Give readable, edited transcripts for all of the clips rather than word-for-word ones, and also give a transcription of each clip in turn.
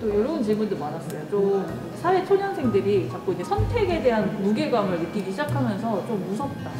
또 이런 질문도 많았어요. 좀 사회 초년생들이 자꾸 이제 선택에 대한 무게감을 느끼기 시작하면서 좀 무섭다.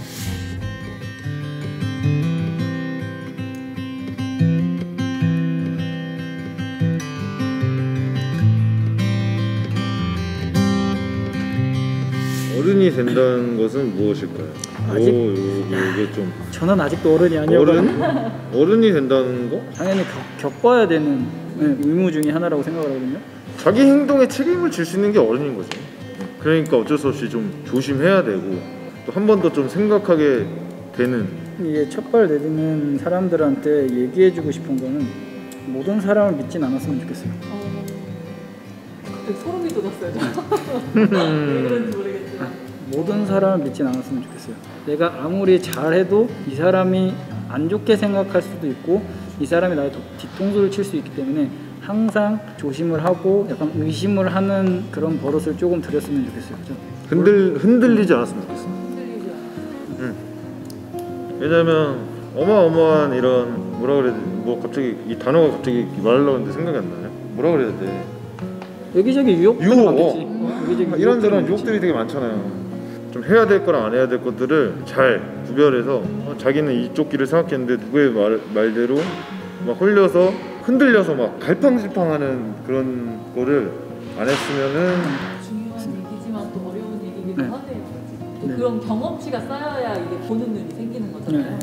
어른이 된다는 것은 무엇일까요? 아직 이게 좀 저는 아직도 어른이 아니어가지고 어른이 된다는 거? 당연히 겪어야 되는 의무 중에 하나라고 생각을 하거든요. 자기 행동에 책임을 질 수 있는 게 어른인 거죠. 그러니까 어쩔 수 없이 좀 조심해야 되고 또 한 번 더 좀 생각하게 되는. 이게 첫발 내딛는 사람들한테 얘기해주고 싶은 거는 모든 사람을 믿진 않았으면 좋겠어요. 갑자기 소름이 돋았어요. 왜 그런지 모르겠지만 모든 사람을 믿진 않았으면 좋겠어요. 내가 아무리 잘해도 이 사람이 안 좋게 생각할 수도 있고 이 사람이 나의 뒤통수를 칠 수 있기 때문에 항상 조심을 하고 약간 의심을 하는 그런 버릇을 조금 들였으면 좋겠어요. 그죠? 흔들리지 않았으면 좋겠어요. 흔들리지 않아요. 왜냐면 어마어마한 이런 뭐라 그래야 돼? 뭐 갑자기 이 단어가 갑자기 말하려고 했는데 생각이 안 나네. 뭐라 그래야 돼? 여기저기 유혹들이 많겠지. 여기저기 이런저런 유혹들이 되게 많잖아요. 좀 해야 될 거랑 안 해야 될 것들을 잘 구별해서 자기는 이쪽 길을 생각했는데 누구의 말대로 막 홀려서 흔들려서 막 갈팡질팡하는 그런 거를 안 했으면은. 중요한 얘기지만 또 어려운 얘기기도 네. 하네요. 또 네. 그런 경험치가 쌓여야 이게 보는 눈이 생기는 거잖아요.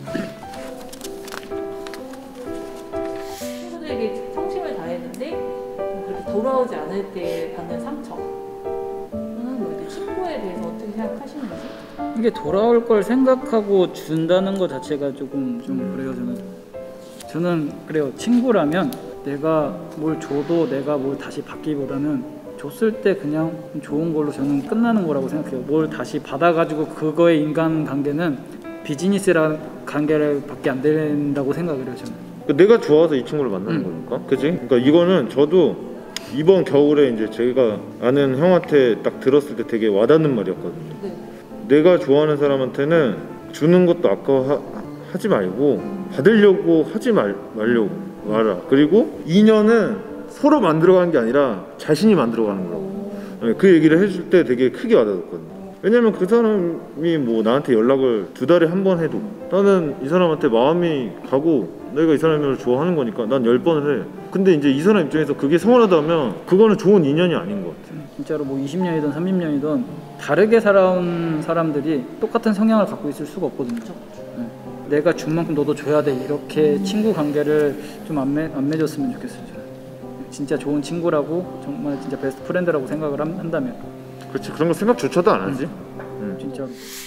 친구들에게 성심을 다했는데 그렇게 돌아오지 않을 때 받는 상처. 저는 뭐 이제 친구에 대해서 어떻게 생각하시는지? 이게 돌아올 걸 생각하고 준다는 것 자체가 조금 좀 그래요. 저는 그래요. 친구라면 내가 뭘 줘도 내가 뭘 다시 받기보다는 줬을 때 그냥 좋은 걸로 저는 끝나는 거라고 생각해요. 뭘 다시 받아가지고 그거의 인간관계는 비즈니스라는 관계를 밖에 안 된다고 생각을 해요. 저는. 내가 좋아서 이 친구를 만나는 거니까, 그치? 그러니까 이거는 저도 이번 겨울에 이제 제가 아는 형한테 딱 들었을 때 되게 와닿는 말이었거든요. 네. 내가 좋아하는 사람한테는 주는 것도 아까워하지 말고 받으려고 하지 말려고 말아. 그리고 인연은 서로 만들어가는 게 아니라 자신이 만들어가는 거라고. 그 얘기를 해줄 때 되게 크게 와닿았거든요. 왜냐면 그 사람이 뭐 나한테 연락을 2달에 한 번 해도 나는 이 사람한테 마음이 가고 내가 이 사람을 좋아하는 거니까 난 10번을 해. 근데 이제 이 사람 입장에서 그게 서운하다면 그거는 좋은 인연이 아닌 것 같아. 진짜로 뭐 20년이든 30년이든 다르게 살아온 사람들이 똑같은 성향을 갖고 있을 수가 없거든요. 네. 내가 준 만큼 너도 줘야 돼. 이렇게 친구 관계를 좀 안 맺었으면 좋겠어요. 저는. 진짜 좋은 친구라고 정말 진짜 베스트 프렌드라고 생각을 한다면. 그렇지. 그런 거 생각조차도 안 하지. 진짜로.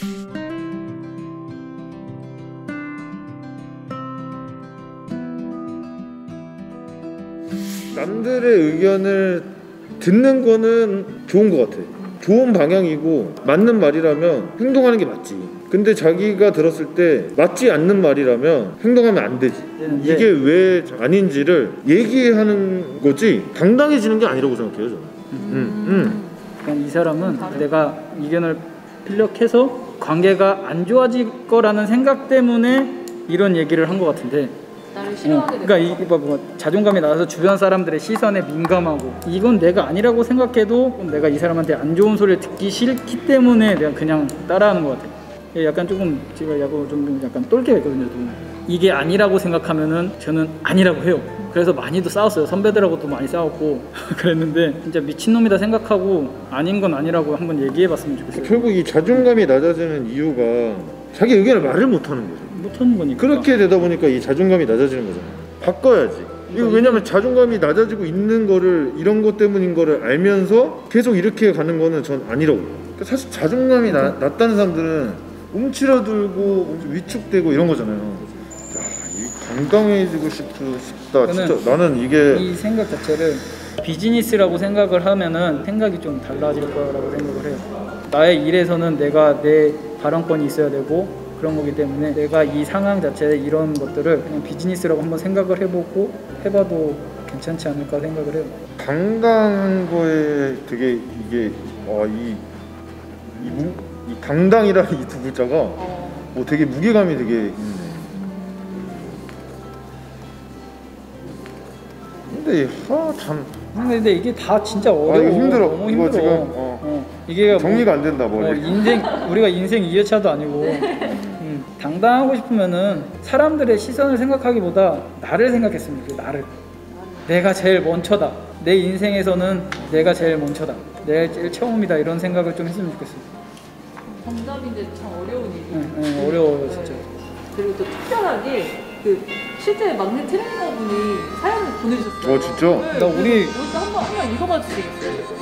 남들의 의견을 듣는 거는 좋은 것 같아. 좋은 방향이고 맞는 말이라면 행동하는 게 맞지. 근데 자기가 들었을 때 맞지 않는 말이라면 행동하면 안 되지. 이게 왜 아닌지를 얘기하는 거지 당당해지는 게 아니라고 생각해요 저는. 그냥 이 사람은 내가 의견을 필력해서 관계가 안 좋아질 거라는 생각 때문에 이런 얘기를 한 것 같은데, 나를 싫어하게 그러니까 이게 뭐 자존감이 낮아서 주변 사람들의 시선에 민감하고 이건 내가 아니라고 생각해도 내가 이 사람한테 안 좋은 소리를 듣기 싫기 때문에 내가 그냥 따라하는 것 같아요. 약간 조금 제가 좀 약간 똘끼가 있거든요. 이게 아니라고 생각하면은 저는 아니라고 해요. 그래서 많이도 싸웠어요. 선배들하고도 많이 싸웠고 그랬는데 진짜 미친놈이다 생각하고 아닌 건 아니라고 한번 얘기해봤으면 좋겠어요. 결국 이 자존감이 낮아지는 이유가 자기 의견을 말을 못하는 거죠. 못하는 거니까. 그렇게 되다 보니까 이 자존감이 낮아지는 거잖아요. 바꿔야지. 이거 왜냐면 자존감이 낮아지고 있는 거를 이런 것 때문인 거를 알면서 계속 이렇게 가는 거는 전 아니라고. 그러니까 사실 자존감이 낮다는 사람들은 움츠러들고 위축되고 이런 거잖아요. 야, 이 건강해지고 싶다. 진짜 나는 이게 이 생각 자체를 비즈니스라고 생각을 하면은 생각이 좀 달라질 거라고 생각을 해요. 나의 일에서는 내가 내 발언권이 있어야 되고 그런 거기 때문에 내가 이 상황 자체에 이런 것들을 그냥 비즈니스라고 한번 생각을 해봐도 괜찮지 않을까 생각을 해요. 당당한 거에 되게 이게 이 당당이라는 이 두 글자가 뭐 되게 무게감이 되게 있네. 근데 참 근데 이게 다 진짜 어려워. 이거 힘들어. 너무 이거 힘들어. 지금 이게 정리가 안 된다 머리. 우리가 인생 2회차도 아니고 당당하고 싶으면은 사람들의 시선을 생각하기보다 나를 생각했으면 좋겠어. 나를. 내가 제일 먼저다. 내 인생에서는 내가 제일 먼저다. 내가 제일 처음이다. 이런 생각을 좀 했으면 좋겠어. 정답인데 참 어려운 일이에요. 어려워요 진짜. 그리고 또 특별하게 그 실제 막내 트레이너분이 사연을 보내주셨어요. 진짜? 네, 나 우리 한번 읽어봐 주시겠어요?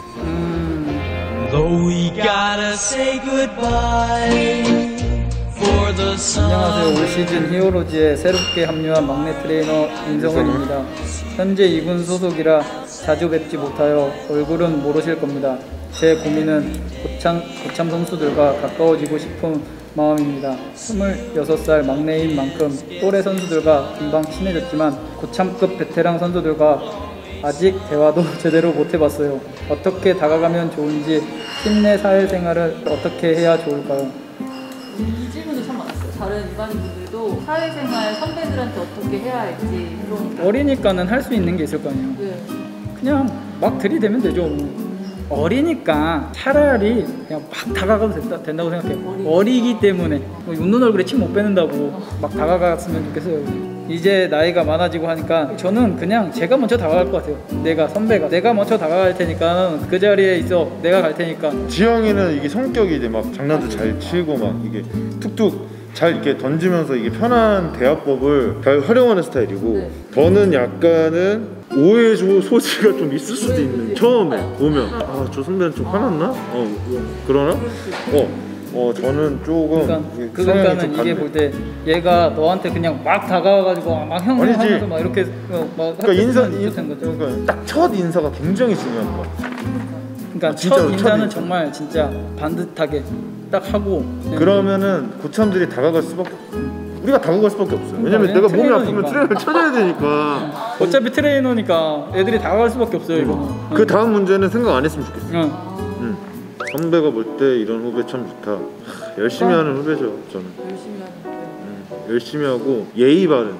Though we gotta say goodbye for the sun. 안녕하세요. 올 시즌 히어로즈에 새롭게 합류한 막내 트레이너 임성훈입니다. 현재 2군 소속이라 자주 뵙지 못하여 얼굴은 모르실 겁니다. 제 고민은 고참 선수들과 가까워지고 싶은 마음입니다. 26살 막내인 만큼 또래 선수들과 금방 친해졌지만 고참급 베테랑 선수들과 아직 대화도 제대로 못 해봤어요. 어떻게 다가가면 좋은지 팀 내 사회생활을 어떻게 해야 좋을까요? 이 질문도 참 많았어요. 다른 일반인 분들도 사회생활 선배들한테 어떻게 해야 할지 그런. 어리니까는 할 수 있는 게 있을 거 아니에요. 네. 그냥 막 들이대면 되죠. 어리니까 차라리 그냥 막 다가가도 된다고 생각해요. 어리기 때문에 웃는 얼굴에 침 못 빼는다고 막 다가갔으면 좋겠어요. 이제 나이가 많아지고 하니까 저는 그냥 제가 먼저 다가갈 것 같아요. 내가 선배가 내가 먼저 다가갈 테니까 그 자리에 있어. 내가 갈 테니까. 지영이는 이게 성격이 이제 막 장난도 잘 치고 막 이게 툭툭 잘 이렇게 던지면서 이게 편한 대화법을 잘 활용하는 스타일이고, 네. 저는 약간은 오해 소지가 좀 있을 수도 있는. 처음에 보면 저 선배는 좀 화났나? 그러나? 저는 조금 그러니까는 이게 볼 때 얘가 너한테 그냥 막 다가와가지고 막 형 하면서 막 이렇게 막 그러니까 거죠. 그러니까 딱 첫 인사가 굉장히 중요한 거 같아요. 그러니까 진짜로 첫 인사는 인사. 정말 진짜 반듯하게 딱 하고. 그러면은 고참들이 다가갈 수밖에 우리가 다가갈 수밖에 없어요. 왜냐면 내가 몸이 아프면 트레이너를 쳐줘야 되니까. 어차피 트레이너니까 애들이 다가갈 수밖에 없어요 이거. 그 다음 문제는 생각 안 했으면 좋겠어요. 응. 선배가 볼 때 이런 후배 참 좋다. 열심히 하는 후배죠 저는. 열심히 하는 거예요. 열심히 하고 예의 바른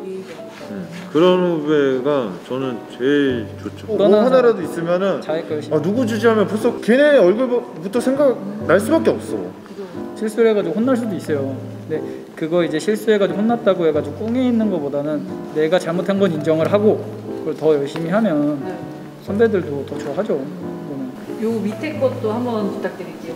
그런 후배가 저는 제일 좋죠. 뭐 하나라도 있으면은 자기 거 열심히. 누구 주지하면 벌써 걔네 얼굴부터 생각 날 수밖에 없어. 실수를 해가지고 혼날 수도 있어요. 근데 그거 이제 실수해가지고 혼났다고 해가지고 꿍에 있는 것보다는 내가 잘못한 건 인정을 하고 그걸 더 열심히 하면 네. 선배들도 더 좋아하죠. 요 밑에 것도 한번 부탁드릴게요.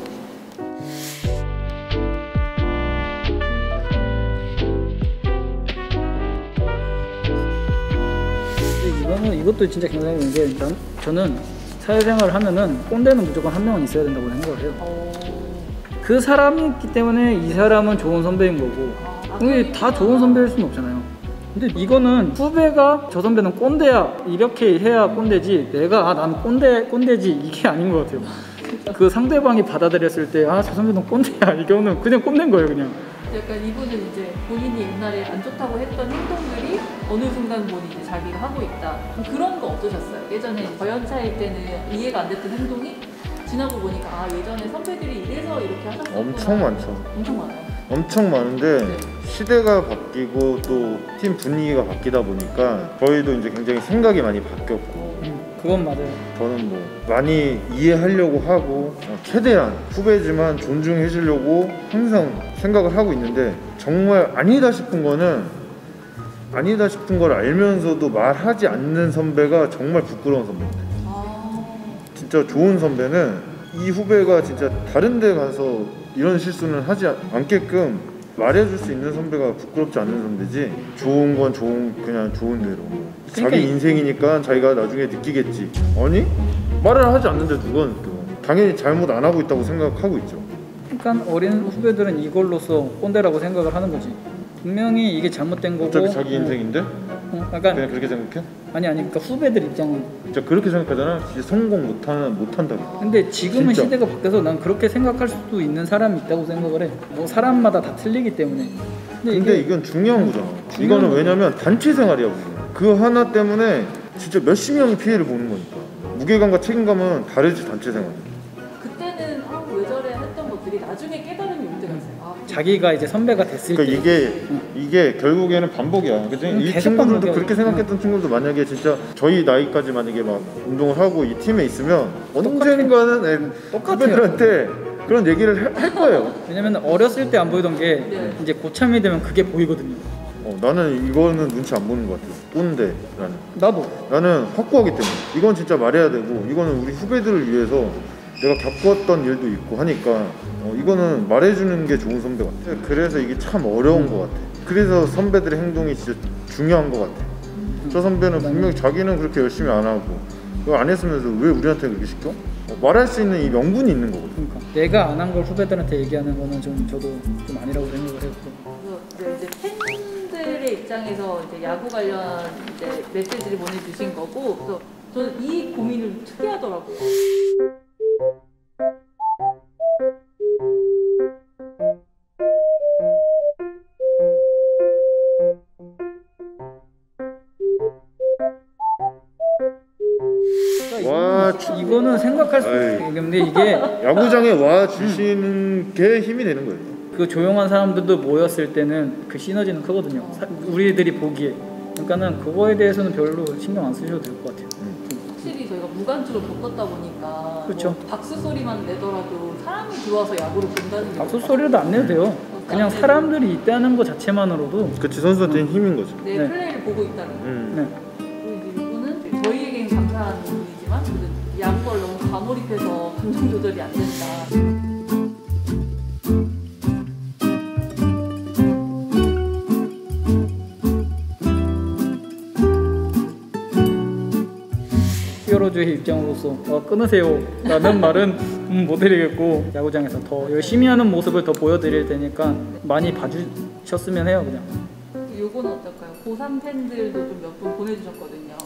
이것도 진짜 굉장히 게 저는 사회생활을 하면은 꼰대는 무조건 한 명은 있어야 된다고 생각을 해요. 그 사람이 있기 때문에 이 사람은 좋은 선배인 거고 이게 다 좋은 선배일 수는 없잖아요. 근데 이거는 후배가 저 선배는 꼰대야 이렇게 해야 꼰대지 내가 나는 꼰대지 이게 아닌 것 같아요. 그 상대방이 받아들였을 때 저 선배는 꼰대야 이거는 그냥 꼰대인 거예요 그냥. 약간 이분은 이제 본인이 옛날에 안 좋다고 했던 행동들이 어느 순간 보니 이제 자기가 하고 있다. 그런 거 어떠셨어요? 예전에 저연차일 때는 이해가 안 됐던 행동이 지나고 보니까 예전에 선배들이 이래서 이렇게 하셨구나. 엄청 많죠. 엄청 많아요. 엄청 많은데 네. 시대가 바뀌고 또 팀 분위기가 바뀌다 보니까 저희도 이제 굉장히 생각이 많이 바뀌었고 그건 맞아요. 저는 뭐 많이 이해하려고 하고 최대한 후배지만 존중해 주려고 항상 생각을 하고 있는데 정말 아니다 싶은 걸 알면서도 말하지 않는 선배가 정말 부끄러운 선배입니다. 진짜 좋은 선배는 이 후배가 진짜 다른 데 가서 이런 실수는 하지 않게끔 말해줄 수 있는 선배가 부끄럽지 않는 선배지. 좋은 건 그냥 좋은 대로 자기 인생이니까 자기가 나중에 느끼겠지. 아니? 말을 하지 않는데 누가 느껴. 당연히 잘못 안 하고 있다고 생각하고 있죠. 그러니까 어린 후배들은 이걸로써 꼰대라고 생각을 하는 거지. 분명히 이게 잘못된 거고 어차피 자기 인생인데? 약간 그냥 그렇게 생각해? 아니 그러니까 후배들 입장은 진짜 그렇게 생각하잖아. 진짜 성공 못한다. 근데 지금은 진짜. 시대가 바뀌어서 난 그렇게 생각할 수도 있는 사람이 있다고 생각을 해. 뭐 사람마다 다 틀리기 때문에. 근데 이건 중요한 거잖아. 이거는 왜냐면 단체 생활이야. 그 하나 때문에 진짜 몇십 명이 피해를 보는 거니까. 무게감과 책임감은 다르지 단체 생활. 그때는 왜 저래 했던 것들이 나중에 깨달음이 올 때가 있어요. 자기가 이제 선배가 됐을 그러니까 때 이게 결국에는 반복이야. 그치? 이 계속 친구들도 반복이야. 그렇게 생각했던 친구들도 만약에 진짜 저희 나이까지 만약에 막 운동을 하고 이 팀에 있으면 언젠가는 후배들한테 그런 얘기를 할 거예요. 왜냐면 어렸을 때 안 보이던 게 네. 이제 고참이 되면 그게 보이거든요. 나는 이거는 눈치 안 보는 것 같아. 꼰대 나도 나는 확고하기 때문에 이건 진짜 말해야 되고 이거는 우리 후배들을 위해서 내가 겪었던 일도 있고 하니까 이거는 말해주는 게 좋은 선배 같아. 그래서 이게 참 어려운 것 같아. 그래서 선배들의 행동이 진짜 중요한 것 같아. 저 선배는 분명히 자기는 그렇게 열심히 안 하고 그거 안 했으면서 왜 우리한테 그렇게 시켜? 말할 수 있는 이 명분이 있는 거거든. 그러니까 내가 안 한 걸 후배들한테 얘기하는 거는 저도 좀 아니라고 생각을 했고. 그래서 이제 팬들의 입장에서 이제 야구 관련 이제 메시지를 보내주신 거고, 그래서 저는 이 고민을 특이하더라고요. 와, 이거는 생각할 수 아이. 있는데 이게 야구장에 와 주시는 게 힘이 되는 거예요. 그 조용한 사람들도 모였을 때는 그 시너지는 크거든요. 우리들이 보기에. 그러니까는 그거에 대해서는 별로 신경 안 쓰셔도 될 것 같아요. 확실히 저희가 무관주로 겪었다 보니까 그렇죠. 뭐 박수 소리만 내더라도 사람이 들어와서 야구를 본다는 게 박수 소리라도 안 내도 돼요. 그냥 사람들이 있다는 것 자체만으로도 그치, 선수한테는 힘인 거죠. 내 네. 플레이를 보고 있다는 거. 네. 그리고 이제 이거는 저희에게는 감사한 부분이지만 야구를 너무 과몰입해서 감정 조절이 안 된다. 히어로즈의 입장으로서 끊으세요 라는 말은 못 드리겠고 야구장에서 더 열심히 하는 모습을 더 보여드릴 테니까 많이 봐주셨으면 해요. 그냥 요거는 어떨까요? 고3 팬들도 좀 몇 분 보내주셨거든요.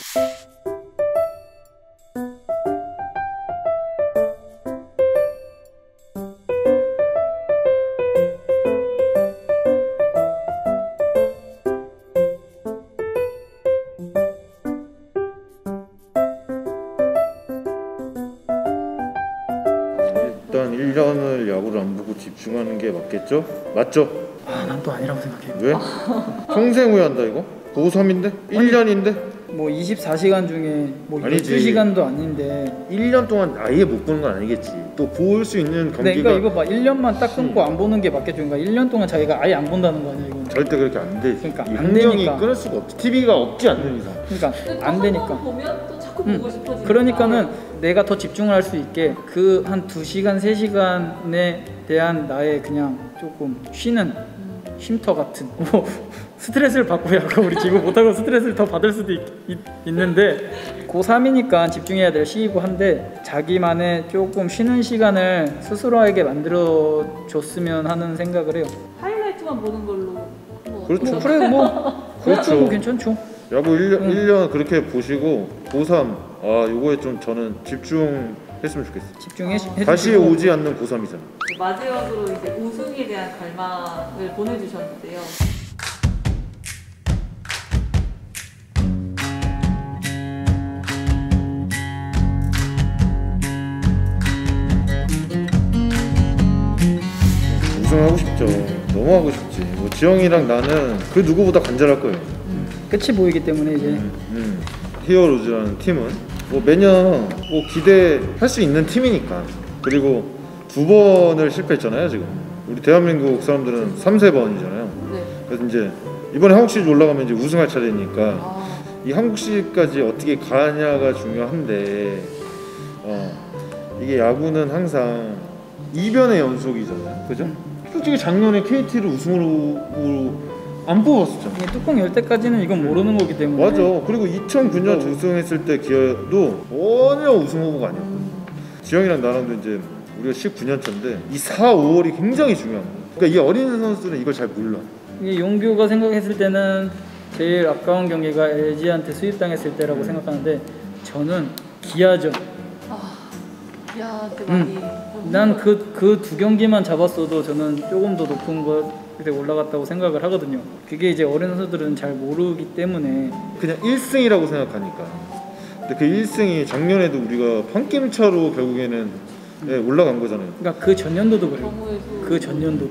일단 1년을 야구를 안 보고 집중하는 게 맞겠죠? 맞죠? 난 또 아니라고 생각해요. 왜? 평생 후회한다 이거? 고3인데? 1년인데? 뭐 24시간 중에 뭐 아니지. 12시간도 아닌데 1년 동안 아예 못 보는 건 아니겠지. 또 볼 수 있는 근데 경기가 이거 봐 1년만 딱 끊고 안 보는 게 맞겠죠. 그러니까 1년 동안 자기가 아예 안 본다는 거 아니야 이건. 절대 그렇게 안 되지. 그러니까 이 안 환경이 되니까. 끊을 수가 없지. TV가 없지 않는 이상. 그러니까 근데 안 또 되니까. 한 번 보면 또 자꾸 보고 싶어지니까. 그러니까는 내가 더 집중을 할 수 있게 그 한 2시간 3시간에 대한 나의 그냥 조금 쉬는 쉼터 같은 뭐 스트레스를 받고 약간 우리 지금 못하고 스트레스를 더 받을 수도 있는데 고3이니까 집중해야 될 시기고 한데 자기만의 조금 쉬는 시간을 스스로에게 만들어 줬으면 하는 생각을 해요. 하이라이트만 보는 걸로 뭐 그렇죠. 뭐 그래 뭐 그것도 뭐 괜찮죠. 야구 1년 그렇게 보시고 고3 요거에 좀 저는 집중했으면 좋겠어요. 집중해 다시 오지 않는 고3이잖아. 마지막으로 이제 우승에 대한 갈망을 보내주셨는데요. 우승하고 싶죠. 너무 하고 싶지. 뭐 지영이랑 나는 그 누구보다 간절할 거예요. 끝이 보이기 때문에 이제 히어로즈라는 팀은 뭐 매년 뭐 기대할 수 있는 팀이니까. 그리고 2번을 실패했잖아요 지금. 우리 대한민국 사람들은 3-4번이잖아요. 네. 그래서 이제 이번에 한국 시리즈 올라가면 이제 우승할 차례니까 아, 이 한국 시리즈까지 어떻게 가냐가 중요한데 이게 야구는 항상 이변의 연속이잖아요. 그죠? 솔직히 작년에 KT를 우승으로 안 뽑았었잖아. 이게 뚜껑 열 때까지는 이건 모르는 거기 때문에 맞아. 그리고 2009년 우승했을 때 기아도 전혀 우승 후보가 아니었거든. 지영이랑 나랑도 이제 우리가 19년 차인데 이 4, 5월이 굉장히 중요한 거야. 그러니까 이 어린 선수들은 이걸 잘 몰라. 이게 용규가 생각했을 때는 제일 아까운 경기가 LG한테 수입당했을 때라고 생각하는데 저는 기아전. 야, 그 많이. 난 그 두 경기만 잡았어도 저는 조금 더 높은 곳에 올라갔다고 생각을 하거든요. 그게 이제 어린 선수들은 잘 모르기 때문에 그냥 1승이라고 생각하니까. 근데 그 1승이 작년에도 우리가 한 게임 차로 결국에는 올라간 거잖아요. 그러니까 그 전년도도 그래요. 경우에도 그 전년도도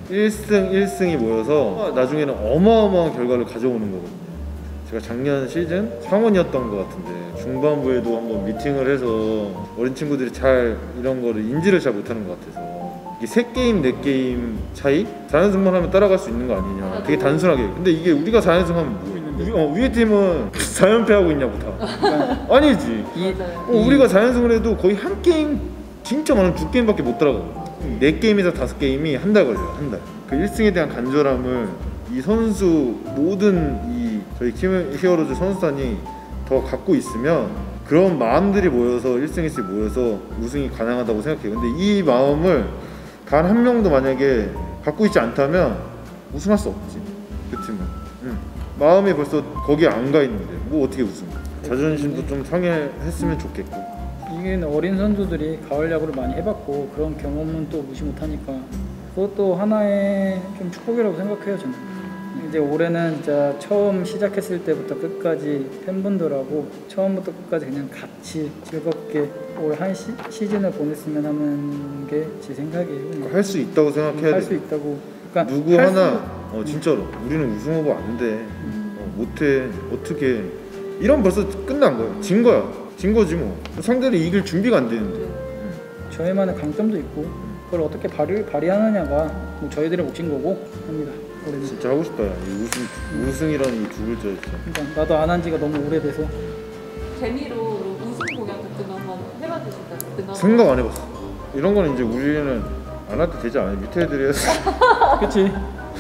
1승 1승이 모여서 나중에는 어마어마한 결과를 가져오는 거거든요. 제가 작년 시즌 상원이었던 것 같은데 중반부에도 한번 미팅을 해서 어린 친구들이 잘 이런 거를 인지를 잘 못하는 것 같아서 이게 3게임 4게임 차이? 4연승만 하면 따라갈 수 있는 거 아니냐, 되게 단순하게. 근데 이게 우리가 4연승 하면 뭐 위에 팀은 4연패하고 있냐고 다. 아니지. 우리가 4연승을 해도 거의 한 게임, 진짜 많은 2게임밖에 못 따라가거든요. 4게임에서 5게임이 한 달 걸려요. 한 달. 그 1승에 대한 간절함을 이 선수 모든 이 저희 히어로즈 선수단이 더 갖고 있으면 그런 마음들이 모여서 1승 1승 모여서 우승이 가능하다고 생각해요. 근데 이 마음을 단 한 명도 만약에 갖고 있지 않다면 우승할 수 없지, 그 팀은. 마음이 벌써 거기에 안 가 있는데 뭐 어떻게 우승? 자존심도 좀 상해했으면 좋겠고. 이게 어린 선수들이 가을 야구를 많이 해봤고 그런 경험은 또 무시 못하니까 그것도 하나의 좀 축복이라고 생각해요, 저는. 이제 올해는 진짜 처음 시작했을 때부터 끝까지 팬분들하고 처음부터 끝까지 그냥 같이 즐겁게 올 한 시즌을 보냈으면 하는 게 제 생각이에요. 할 수 있다고 생각해야 돼. 할 수 있다고. 그러니까 누구 하나 진짜로 우리는 우승 후보 안 돼, 못해, 어떻게, 이런 벌써 끝난 거야. 진 거야. 진 거지 뭐. 상대를 이길 준비가 안 되는데. 저희만의 강점도 있고 그걸 어떻게 발휘하느냐가 뭐 저희들의 몫인 거고 합니다. 올해는. 진짜 하고 싶다. 이 우승이라는 이 두 글자 진짜. 그러니까 나도 안 한 지가 너무 오래돼서. 재미로 우승 공약 같은 거 한번 해봐주실까요? 생각 안 해봤어. 이런 거는 이제 우리는 안 해도 되지 않아요? 밑에 애들이 해서. 그치?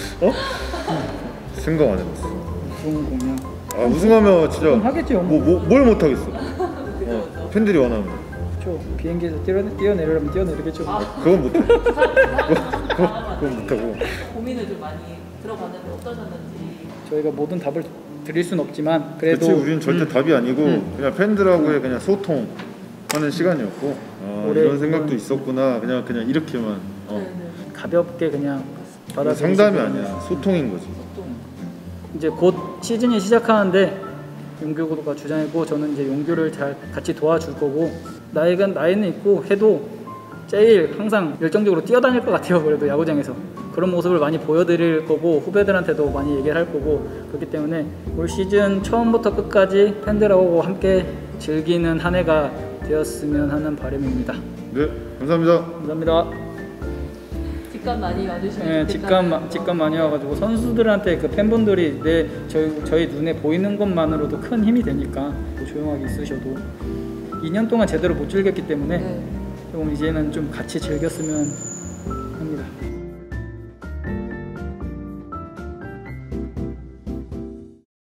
생각 안 해봤어. 우승 공약. 우승하면 진짜 그럼 하겠죠. 뭘 못하겠어. 팬들이 원하면. 그렇죠. 비행기에서 뛰어내리려면 뛰어내리겠죠. 그건 못해. 그건 못하고. 고민을 좀 많이 들어봤는데 어떠셨는지. 저희가 모든 답을 드릴 순 없지만 그래도. 그렇지, 우리는 절대 답이 아니고 그냥 팬들하고의 그냥 소통하는 시간이었고, 이런 생각도 있었구나. 그냥 이렇게만. 가볍게 그냥 상담이 아니야, 소통인 거지. 이제 곧 시즌이 시작하는데 용규가 주장이고 저는 이제 용규를 잘 같이 도와줄 거고, 나이는 있고 해도 제일 항상 열정적으로 뛰어다닐 것 같아요. 그래도 야구장에서 그런 모습을 많이 보여드릴 거고 후배들한테도 많이 얘기를 할 거고, 그렇기 때문에 올 시즌 처음부터 끝까지 팬들하고 함께 즐기는 한 해가 되었으면 하는 바람입니다. 네, 감사합니다. 감사합니다. 직관 많이 와주시면 네, 직관 많이 와가지고 선수들한테 그 팬분들이 저희 눈에 보이는 것만으로도 큰 힘이 되니까 조용하게 있으셔도 2년 동안 제대로 못 즐겼기 때문에 조금 이제는 좀 같이 즐겼으면